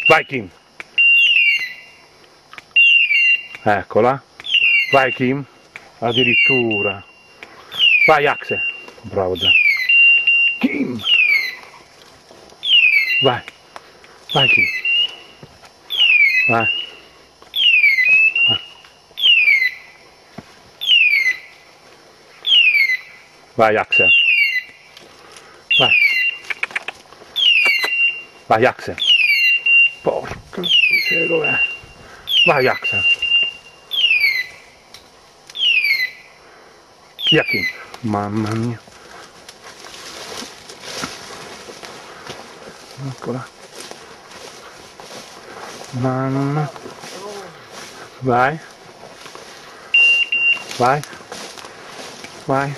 Vai Kim. Eccola. Vai Kim. Addirittura. Vai Axel. Bravo già. Kim. Vai. Vai Kim. Vai. Vai Axel. Vai. Vai Axel. Porca miseria, dov'è? Vai Axel. Via Kim. Mamma mia. Eccola. Mamma. Vai. Vai. Vai.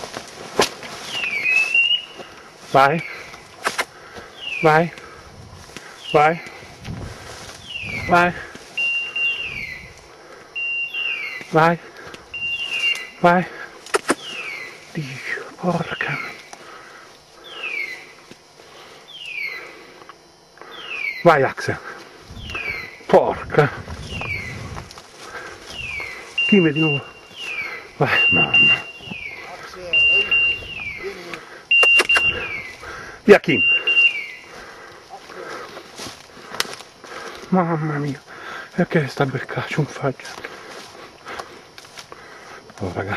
Vai. Vai. Vai. Vai. Vai. Vai. Dio, porca. Vai Axel. Porca. Chi vedi nuovo? Vai, mamma. Via Kim. Mamma mia. Perché sta beccaccio un faggio? Oh raga.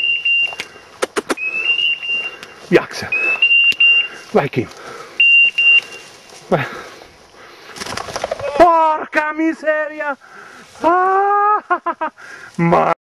Via Axel. Vai Kim. Vai. Porca miseria! Ah, ma